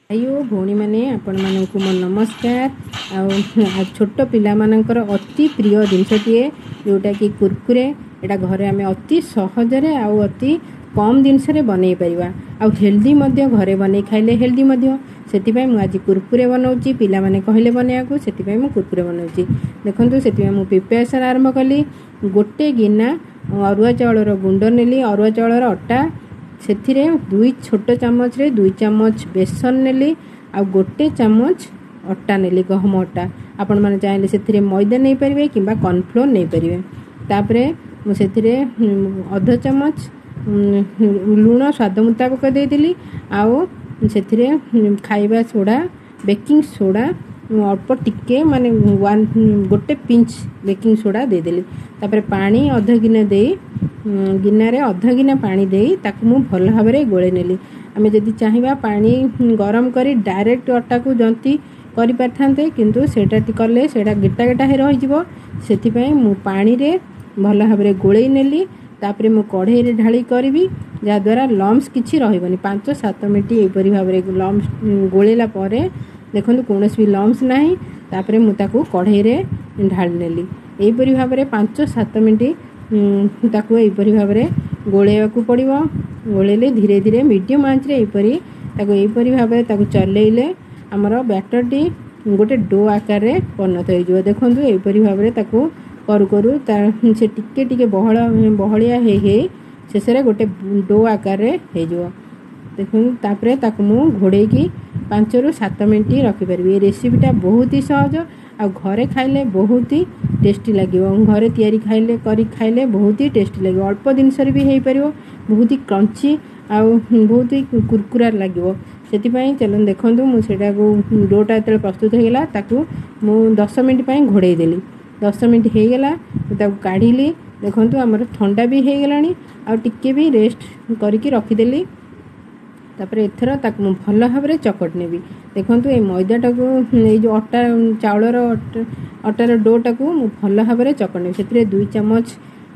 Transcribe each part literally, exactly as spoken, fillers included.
भाइयों भौणी मैंने आपण मानक मो नमस्कार। आ छोट पिला मानकर अति प्रिय जिनसटीए जोटा कि कुरकुरे एटा घरे आम अति सहजरे आउ अति कम जिनस बनई पारिबा आ हेल्दी मध्य घरे बनई खाइले हेल्दी मध्य सेतिपई मु आज कुरकुरे बनाउची पिला माने कहले बनेयाको सेतिपई मु कुरकुरे बनाउची। देखंतु सेतिपई मु प्रिपरेशन आरंभ कली। गोटे गिना अरुआ चाउलर गुंड नेली अरुआ चाउलर अटा सेथिरे दुई छोट चामच रे दुई चामच बेसन नेली आ गोटे चामच अटा नेली गहम अटा आपण माने चाहिले सेथिरे मैदा नै परिबे किबा कॉर्नफ्लोर नै परिबे। तापरे मु सेथिरे आधा चामच लूण स्वाद मुताबिक दे देली आ सेथिरे खाइबा सोडा बेकिंग सोडा अल्प टिके माने वन गोटे पिंच बेकिंग सोडा दे देली। तापरे पानी आधा गिना दे गिनारे अधा गिना पानी दे ताकू मु भल भाबरे गोळे नेली। आमे जदि चाहिबा पानी गरम करी डायरेक्ट अटा को जंती करि पाथांते किंतु सेटा टी करले सेटा गिटा गिटा हे रहि जिवो सेति पई मु पानी रे भल भाबरे गोळे नेली। तापरे मु कढ़ाई रे ढाली करबी जा द्वारा लम्स किछि रहिबनी पाँच सात मिनिट ए परि भाबरे लम्स गोळेला परे देखंतु कोनोसी भी लम्स नाही। तापरे मु ताकू कढ़ाई रे ढाली नेली ए परि भाबरे पाँच सात मिनिट ताकू एपरी भाव में गोलेवाकू पड़ो। गोलेले धीरे धीरे मीडियम आंच रे एपरी ताकू एपरी भाव में ताकू चलेइले आमर बैटर टी गोटे डो आकार रे परिणत हो जिवो। देखंतु एपरी भाव में ताकू करू करू से टिके टिके बहळ बहलिया हे हे शेष रे गोटे डो आकार रे हे जिवो। देखंतु तापरे ताकू मु घोड़े की पाँच रु सात मिनिट रखि परबी। रेसिपीटा बहुत ही सहज आ घरे खाइले बहुत ही टेस्टी लगे। घरे तैयारी खाइले करी खाइले बहुत ही टेस्टी लगे। अल्प दिन सर भी हो पारिबो बहुत ही क्रंची आ बहुत ही कुरकुरा लगे। सेतिपई चलन देखंतु मु सेटा को डोटा तले प्रस्तुत हो गेला ताकू मु दस मिनिट पई घोड़े देली। दस मिनिट हो गेला ताकू काढिली। देखंतु हमर ठंडा भी हो गेलानी आ टिके भी रेस्ट करके रखि देली। तापरे एथर ताकू मु भल भाबरे चकट नेबी। देखंतु ए मैदाटा को ए जो अटा चाउलर अटार डोटा को मु भल भाबरे चकट नेबी। सेतिरे दुई चामच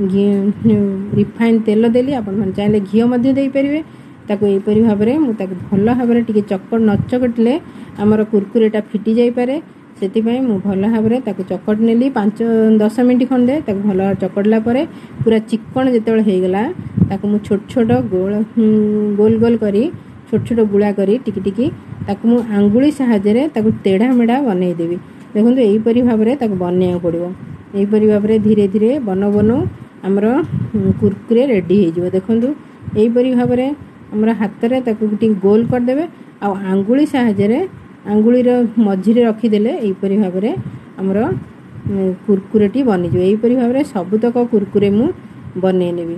रिफाइन तेल देली आपण मन चाहिले घी मध्ये देई परिबे। ताकू ए परि भाबरे मु ताकू भल भाबरे टिके चकट न चकटले हमर कुरकुरेटा फिटी जाई पारे सेति पई मु भल भाबरे ताकू चकट नेली। पाँच दस मिनिट खंडे ताकू भल चकटला परे पूरा चिकन जेतेबेले हे गेला ताकू मु छोट छोट गोल गोल गोल करी छोट छोट गुड़ा करी टिकी टिकी ताकू मु आंगुली सहायरे ताकू तेढ़ा मेढ़ा बनई देबी। देखंतु एई परि भाबरे ताकू बनेया पड़िबो। एई परि भाबरे धीरे धीरे बनो बनो हमर कुरकुरे रेडी हे जिवो। देखंतु एई परि भाबरे हमर हाथ रे ताकू टिकी गोल कर देबे आ आंगुली सहायरे आंगुली रो मझी रे रखी देले एई परि भाबरे हमर कुरकुरेटी बनि जिवो। एई परि भाबरे सबुतक कुरकुरे मु बनै नेबी।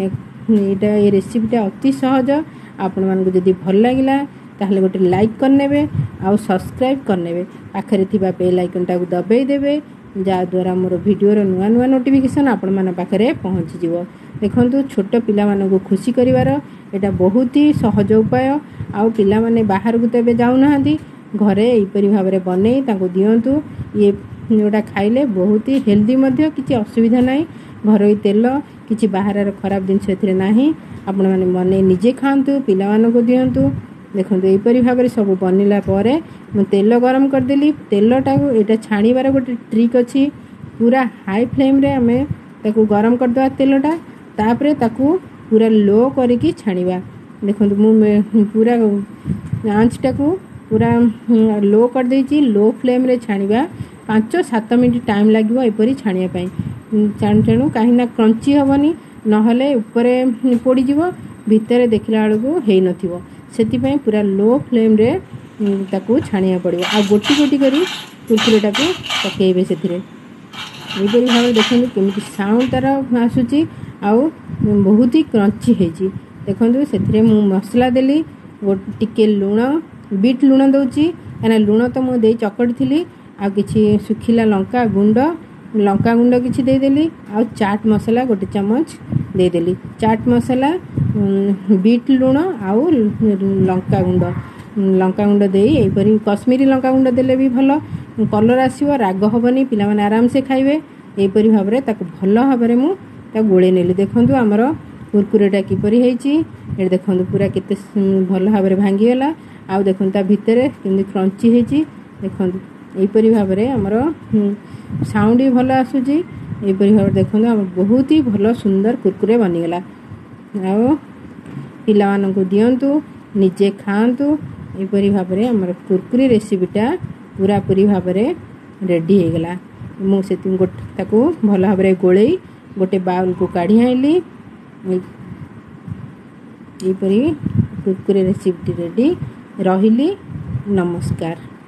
एटा ए रेसिपीटा अति सहज। आपण मानकु जदि भल लागिला ताहले गोटे लाइक करनेबे आ सब्सक्राइब करनेबे पाखरे थिबा बेल आइकनटा को दबाई देबे जा द्वारा मोर वीडियो रो नुआ नुआ नोटिफिकेशन आपण मान पाखरे पहुंची जिवो। देखंतु छोट पिला मानकु खुशी करिवार एटा बहुत ही सहज उपाय। आ पिला माने बाहर को तबे जाउ नहांती घरे एई परि भाबरे बनै ताको दियंतु। ये जोटा खाइले बहुत ही हेल्दी मध्य किछि असुविधा नाही। घरोई तेल किछि बाहर खराब दिन सेथिरे नाही। आपण माने बनै निजे खांतु पिला मानको दियंतु। देखंतु एई परि भाबरे सब बनिला परे मु तेल गरम कर देली। तेलटा को एटा छाणीबार गोटे ट्रिक अछि। पूरा हाई फ्लेम रे हमें ताको गरम कर दवा तेलटा तापरे ताको पूरा लो करके छाणीबा। देखंतु मु पूरा आंचटा को पूरा लो कर देछि। लो फ्लेम रे छाणीबा पाँच सात मिनिट टाइम लागिवो ए परि छाणिया पई। चाणु चाणु काहिना क्रंची हबनी नहले ऊपरे पड़ी जीवो भितरे देखला बेलू हेई नथिवो। सेति पई पूरा लो फ्लेम रे ताकू छाणिया पड़िबो आ गोटी गोटी करी कुरकुरेटा को पकेइबे। सेथिरे एई परि भाबे देखंतु केमिति साउंड तार आसुची आ बहुत ही क्रंची हेजी। देखंतु सेथिरे मु मसला देली टिके लूण बीट लूण दउची एना लूण तो मु देई चकड़ी थिली आ किछि सुखिला लंका गुंड लंका गुंड किछि दे देली आ चाट मसाला गोटे चमच दे देली। चाट मसाला बीट लूण आ लंका गुंड लंका गुंड देई एई परि कश्मीरी लंका गुंड देले भी भलो कलर आसीबो राग हबनी पिला माने आराम से खाइबे। एई परि भाबरे ताकू भलो भाबरे मु ता गोळे नेली। देखंतु हमर कुरकुरेटा किपरि होईची ए देखंतु पूरा केते भल भाबरे भांगीगला आउ देखंतु ता भितरे केमि क्रंची होईची देखंतु एपरि भाबरे हमर साउंड भी भल आसुची एपरि भाबरे देखंतु हम बहुत ही भल सुंदर कुरकुरे बनिगला आउ पिला मानकु दियंतु निजे खांतु एपरि भाबरे हमर कुरकुरे रेसिपीटा पूरा पूरी भाबरे रेडी हो गला मु से गोटे ताकू भल भाबरे गोले गोटे बाउल को काढ़ी आइली एपरि कुरकुरे रेसिपी रेडी रहिली नमस्कार।